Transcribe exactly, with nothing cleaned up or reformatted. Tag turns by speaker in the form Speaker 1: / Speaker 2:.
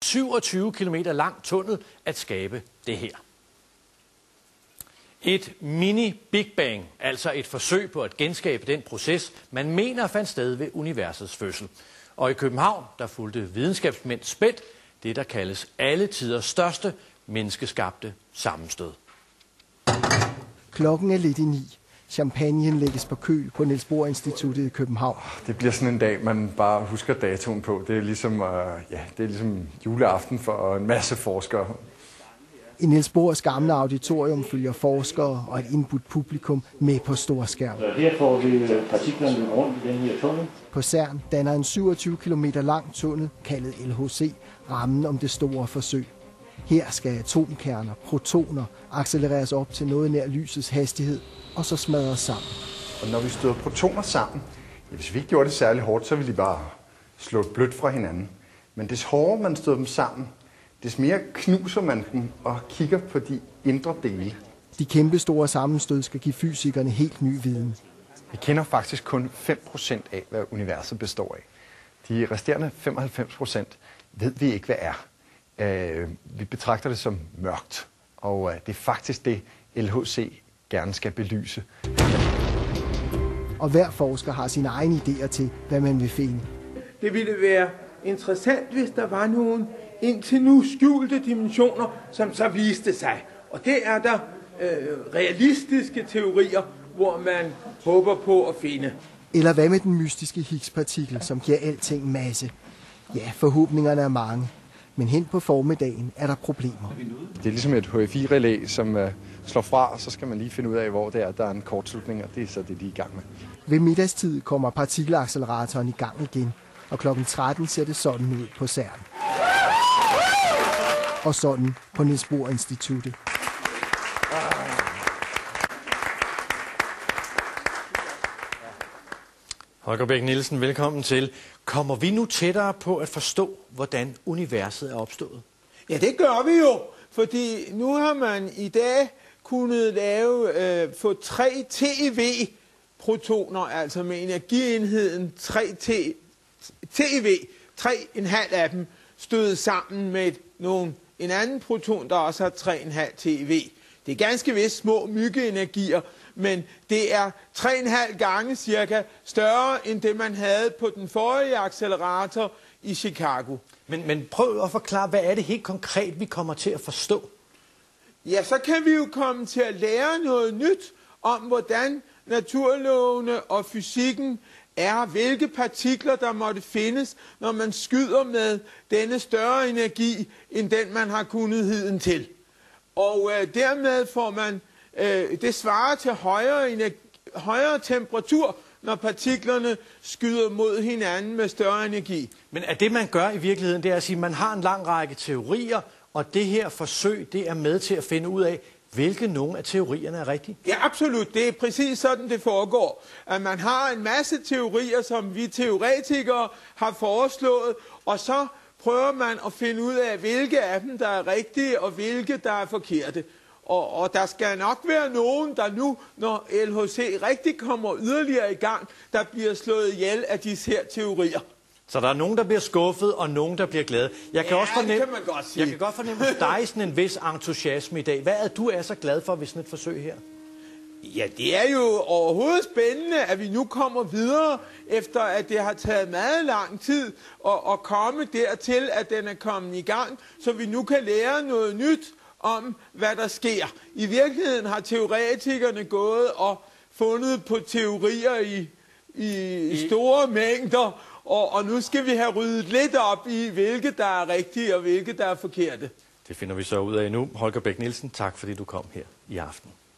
Speaker 1: syvogtyve kilometer lang tunnel at skabe det her. Et mini-Big Bang, altså et forsøg på at genskabe den proces, man mener fandt sted ved universets fødsel. Og i København, der fulgte videnskabsmænd spændt det, der kaldes alle tiders største menneskeskabte sammenstød.
Speaker 2: Klokken er lidt i ni. Champagnen lægges på køl på Niels Bohr Instituttet i København.
Speaker 3: Det bliver sådan en dag, man bare husker datoen på. Det er ligesom, øh, ja, det er ligesom juleaften for en masse forskere.
Speaker 2: I Niels Bohrs gamle auditorium følger forskere og et indbudt publikum med på stor skærm.
Speaker 4: Så her får vi partiklerne rundt i den her tunnel.
Speaker 2: På CERN danner en syvogtyve kilometer lang tunnel, kaldet L H C, rammen om det store forsøg. Her skal atomkerner, protoner, accelereres op til noget nær lysets hastighed, og så smadres sammen.
Speaker 3: Og når vi støder protoner sammen, ja, hvis vi ikke gjorde det særlig hårdt, så ville de bare slå blødt fra hinanden. Men des hårdere man støder dem sammen, des mere knuser man dem og kigger på de indre dele.
Speaker 2: De kæmpestore sammenstød skal give fysikerne helt ny viden.
Speaker 3: Vi kender faktisk kun fem procent af, hvad universet består af. De resterende femoghalvfems procent ved vi ikke, hvad er. Vi betragter det som mørkt, og det er faktisk det, L H C gerne skal belyse.
Speaker 2: Og hver forsker har sine egne idéer til, hvad man vil finde.
Speaker 5: Det ville være interessant, hvis der var nogle indtil nu skjulte dimensioner, som så viste sig. Og det er der øh, realistiske teorier, hvor man håber på at finde.
Speaker 2: Eller hvad med den mystiske Higgs-partikel, som giver alting masse? Ja, forhåbningerne er mange. Men hen på formiddagen er der problemer.
Speaker 3: Det er ligesom et H F I-relæ, som uh, slår fra, og så skal man lige finde ud af, hvor det er, der er en kortslutning, og det er så det, de er i gang med.
Speaker 2: Ved middagstid kommer partikelacceleratoren i gang igen, og klokken tretten ser det sådan ud på CERN. Og sådan på Niels Bohr Instituttet.
Speaker 1: Holger Bech Nielsen, velkommen til. Kommer vi nu tættere på at forstå, hvordan universet er opstået?
Speaker 5: Ja, det gør vi jo, fordi nu har man i dag kunnet lave, øh, få tre T E V-protoner, altså med energienheden tre T E V, tre komma fem af dem stødet sammen med nogle, en anden proton, der også har tre komma fem T E V. Det er ganske vist små myggeenergier, men det er tre komma fem gange cirka større end det, man havde på den forrige accelerator i Chicago.
Speaker 1: Men, men prøv at forklare, hvad er det helt konkret, vi kommer til at forstå?
Speaker 5: Ja, så kan vi jo komme til at lære noget nyt om, hvordan naturlovene og fysikken er, hvilke partikler der måtte findes, når man skyder med denne større energi, end den man har kunnet hiden til. Og øh, dermed får man, øh, det svarer til højere, energi, højere temperatur, når partiklerne skyder mod hinanden med større energi.
Speaker 1: Men er det, man gør i virkeligheden, det er at sige, at man har en lang række teorier, og det her forsøg, det er med til at finde ud af, hvilke nogle af teorierne er rigtige?
Speaker 5: Ja, absolut. Det er præcis sådan, det foregår. At man har en masse teorier, som vi teoretikere har foreslået, og så prøver man at finde ud af, hvilke af dem, der er rigtige, og hvilke, der er forkerte. Og, og der skal nok være nogen, der nu, når L H C rigtig kommer yderligere i gang, der bliver slået ihjel af disse her teorier.
Speaker 1: Så der er nogen, der bliver skuffet, og nogen, der bliver glade. Jeg kan
Speaker 5: ja,
Speaker 1: også fornemme,
Speaker 5: det kan man godt sige.
Speaker 1: Jeg kan godt fornemme hos dig sådan en vis entusiasme i dag. Hvad er du er så glad for ved sådan et forsøg her?
Speaker 5: Ja, det er jo overhovedet spændende, at vi nu kommer videre, efter at det har taget meget lang tid at, at komme dertil, at den er kommet i gang, så vi nu kan lære noget nyt om, hvad der sker. I virkeligheden har teoretikerne gået og fundet på teorier i, i store mængder, og, og nu skal vi have ryddet lidt op i, hvilke der er rigtige og hvilke der er forkerte.
Speaker 1: Det finder vi så ud af nu. Holger Bech Nielsen, tak fordi du kom her i aften.